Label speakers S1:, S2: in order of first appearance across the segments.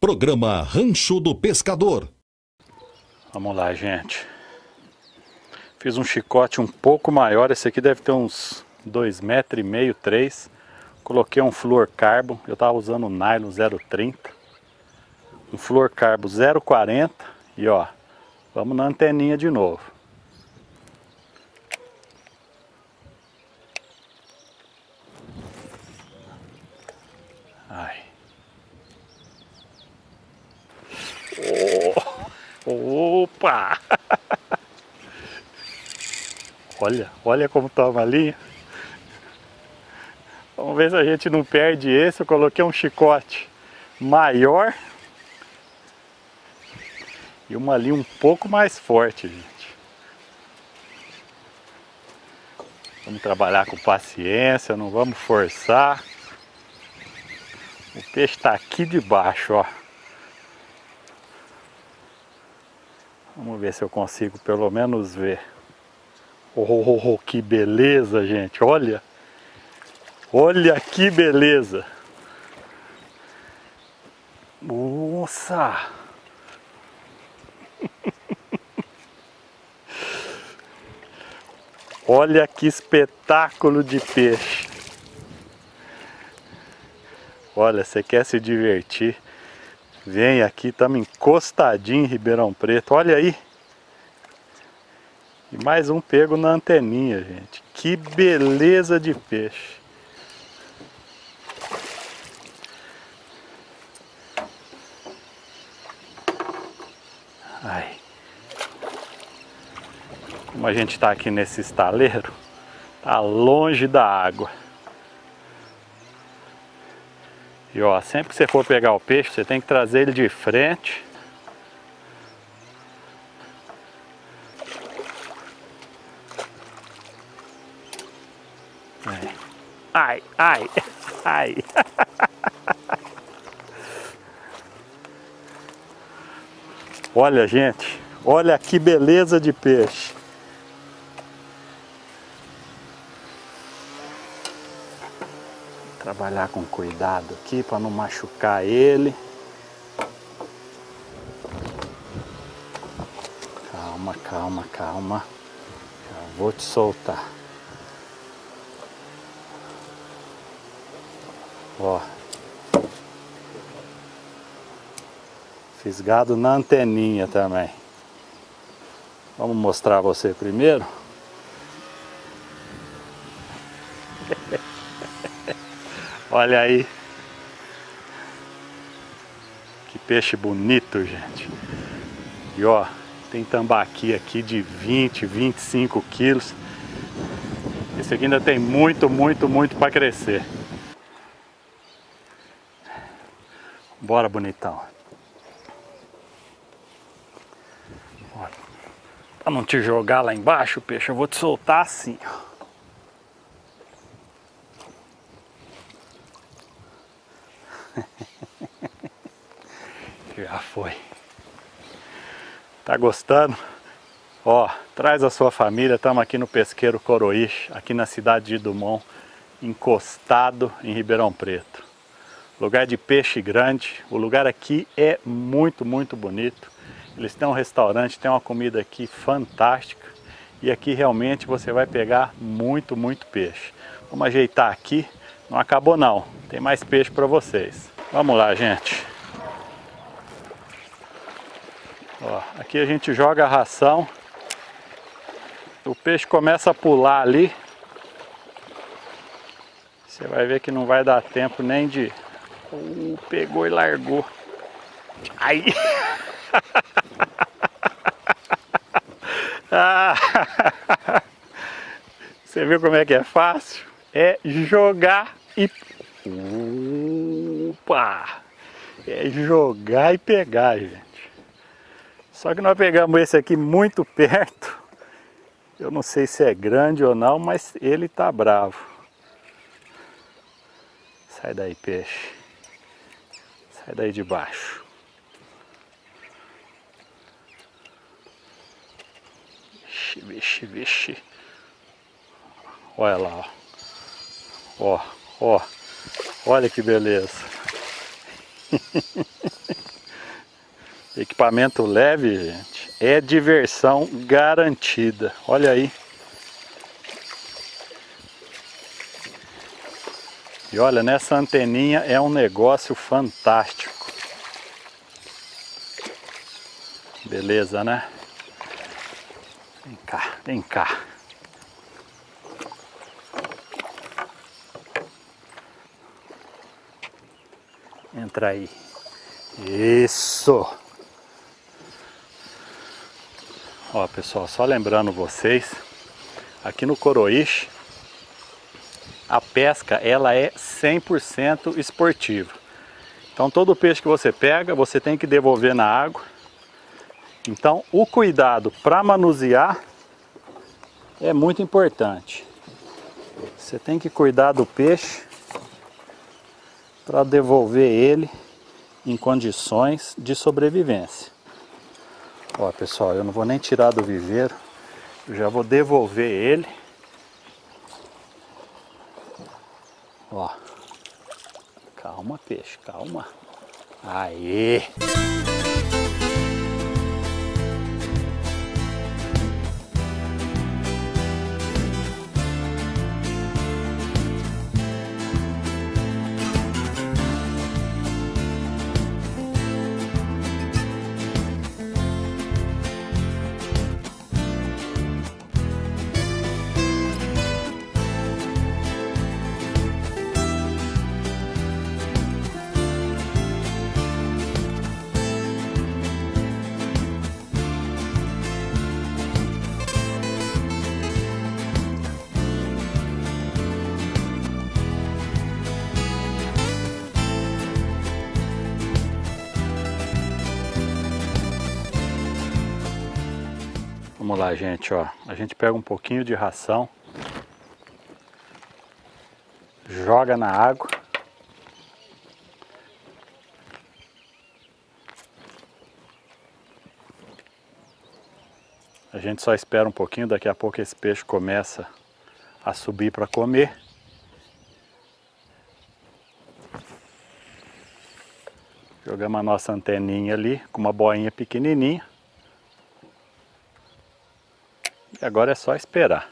S1: Programa Rancho do Pescador.
S2: Vamos lá, gente. Fiz um chicote um pouco maior. Esse aqui deve ter uns 2,5 metros, 3. Coloquei um fluorcarbo. Eu estava usando um nylon 0,30. Um fluorcarbo 0,40. E ó, vamos na anteninha de novo. Ai. Oh, opa! Olha como toma a linha. Vamos ver se a gente não perde esse. Eu coloquei um chicote maior e uma linha um pouco mais forte, gente. Vamos trabalhar com paciência, não vamos forçar. O peixe está aqui debaixo, ó. Vamos ver se eu consigo pelo menos ver. Oh, que beleza, gente, olha! Olha que beleza! Nossa! Olha que espetáculo de peixe! Olha, você quer se divertir? Vem aqui, estamos encostadinho em Ribeirão Preto, olha aí! E mais um pego na anteninha, gente. Que beleza de peixe! Ai. Como a gente está aqui nesse estaleiro, tá longe da água. E ó, sempre que você for pegar o peixe, você tem que trazer ele de frente. Ai, ai, ai. Olha, gente, olha que beleza de peixe. Trabalhar com cuidado aqui para não machucar ele. Calma, calma, calma. Já vou te soltar. Ó. Fisgado na anteninha também. Vamos mostrar você primeiro. Olha aí. Que peixe bonito, gente. E ó, tem tambaqui aqui de 20, 25 quilos. Esse aqui ainda tem muito para crescer. Bora, bonitão. Para não te jogar lá embaixo, peixe, eu vou te soltar assim, ó. Já foi. Tá gostando? Ó, traz a sua família. Estamos aqui no Pesqueiro Coroixe, aqui na cidade de Dumont, encostado em Ribeirão Preto. Lugar de peixe grande. O lugar aqui é muito bonito. Eles têm um restaurante, tem uma comida aqui fantástica. E aqui realmente você vai pegar muito peixe. Vamos ajeitar aqui. Não acabou não. Tem mais peixe para vocês. Vamos lá, gente. Ó, aqui a gente joga a ração. O peixe começa a pular ali. Você vai ver que não vai dar tempo nem de... pegou e largou. Aí. Você viu como é que é fácil? É jogar e... Opa! É jogar e pegar, gente. Só que nós pegamos esse aqui muito perto. Eu não sei se é grande ou não, mas ele tá bravo. Sai daí, peixe. Sai daí de baixo. Vixe. Olha lá, ó. Olha que beleza. equipamento leve, gente, é diversão garantida. Olha aí. E olha, nessa anteninha é um negócio fantástico. Beleza, né? Vem cá, vem cá. Entra aí. Isso! Ó, pessoal, só lembrando vocês, aqui no Coroixe, a pesca ela é 100% esportiva. Então todo peixe que você pega, você tem que devolver na água. Então o cuidado para manusear é muito importante. Você tem que cuidar do peixe para devolver ele em condições de sobrevivência. Ó, pessoal, eu não vou nem tirar do viveiro, eu já vou devolver ele. Ó, calma, peixe, calma. Aê! Vamos lá, gente, ó. A gente pega um pouquinho de ração, joga na água. A gente só espera um pouquinho, daqui a pouco esse peixe começa a subir para comer. Jogamos a nossa anteninha ali com uma boinha pequenininha. E agora é só esperar.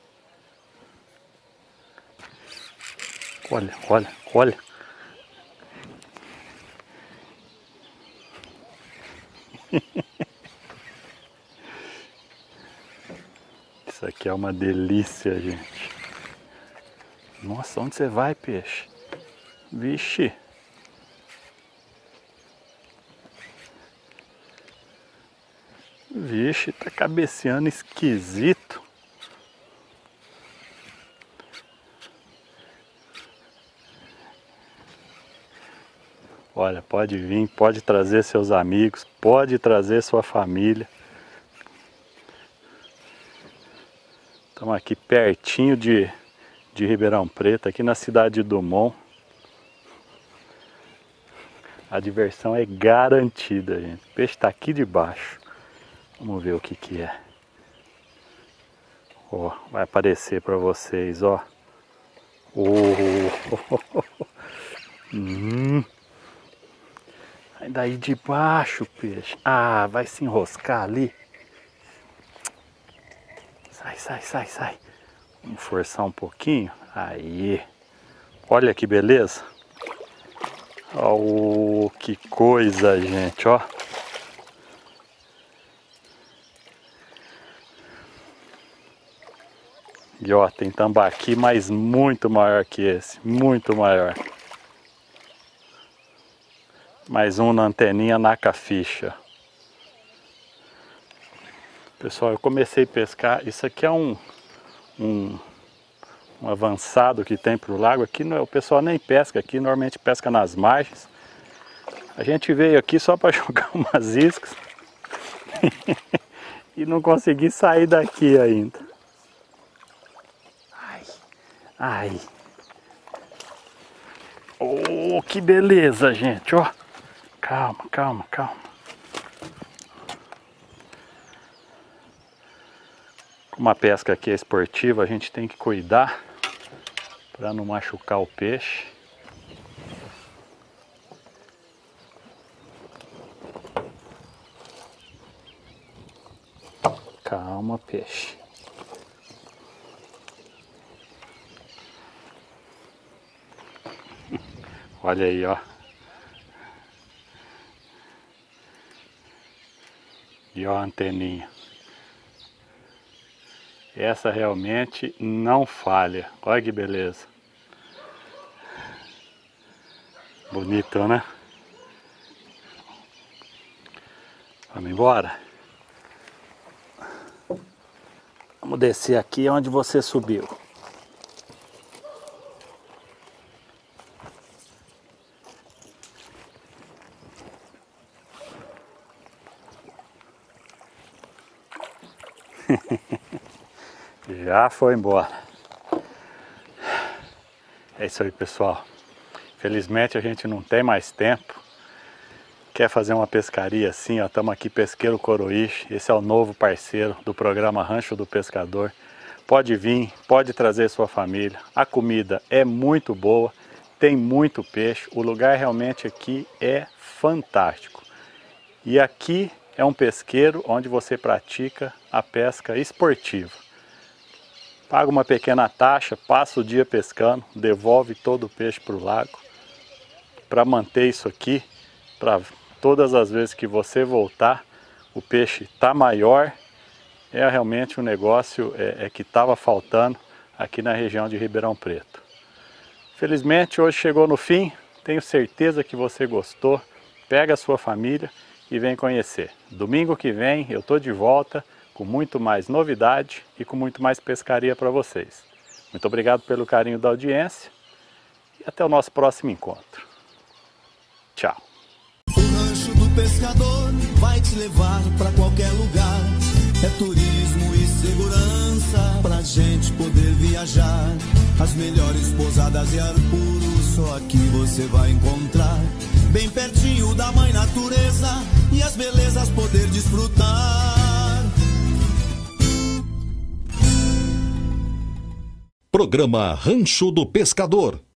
S2: Olha, olha, olha. Isso aqui é uma delícia, gente. Nossa, onde você vai, peixe? Vixe. Vixe, tá cabeceando esquisito. Olha, pode vir, pode trazer seus amigos, pode trazer sua família. Estamos aqui pertinho de Ribeirão Preto, aqui na cidade de Dumont. A diversão é garantida, gente. O peixe está aqui debaixo. Vamos ver o que que é. Ó, vai aparecer para vocês, ó. Sai daí de baixo, peixe. Ah, vai se enroscar ali. Sai, sai, sai, sai. Vamos forçar um pouquinho. Aí. Olha que beleza. Oh, que coisa, gente, ó. E ó, tem tambaqui, mas muito maior que esse. Muito maior. Mais um na anteninha naca-ficha. Pessoal, eu comecei a pescar. Isso aqui é um avançado que tem para o lago. Aqui o pessoal nem pesca aqui, normalmente pesca nas margens. A gente veio aqui só para jogar umas iscas e não consegui sair daqui ainda. Ai, ai. Oh, que beleza, gente, ó. Calma, calma, calma. Como a pesca aqui é esportiva, a gente tem que cuidar para não machucar o peixe. Calma, peixe. Olha aí, ó. E ó a anteninha. Essa realmente não falha. Olha que beleza. Bonito, né? Vamos embora? Vamos descer aqui onde você subiu. Já foi embora. É isso aí, pessoal. Felizmente a gente não tem mais tempo. Quer fazer uma pescaria assim, ó, estamos aqui Pesqueiro Coroixe. Esse é o novo parceiro do programa Rancho do Pescador. Pode vir, pode trazer sua família. A comida é muito boa, tem muito peixe. O lugar realmente aqui é fantástico. E aqui é um pesqueiro onde você pratica a pesca esportiva. Paga uma pequena taxa, passa o dia pescando, devolve todo o peixe para o lago. Para manter isso aqui, para todas as vezes que você voltar, o peixe está maior. É realmente um negócio que estava faltando aqui na região de Ribeirão Preto. Felizmente hoje chegou no fim, tenho certeza que você gostou. Pega a sua família e vem conhecer. Domingo que vem eu estou de volta com muito mais novidade e com muito mais pescaria para vocês. Muito obrigado pelo carinho da audiência e até o nosso próximo encontro. Tchau.
S3: O Rancho do Pescador vai te levar pra qualquer lugar. É turismo e segurança pra gente poder viajar. As melhores pousadas e ar puro só aqui você vai encontrar. Bem pertinho da mãe natureza e as belezas poder desfrutar.
S1: Programa Rancho do Pescador.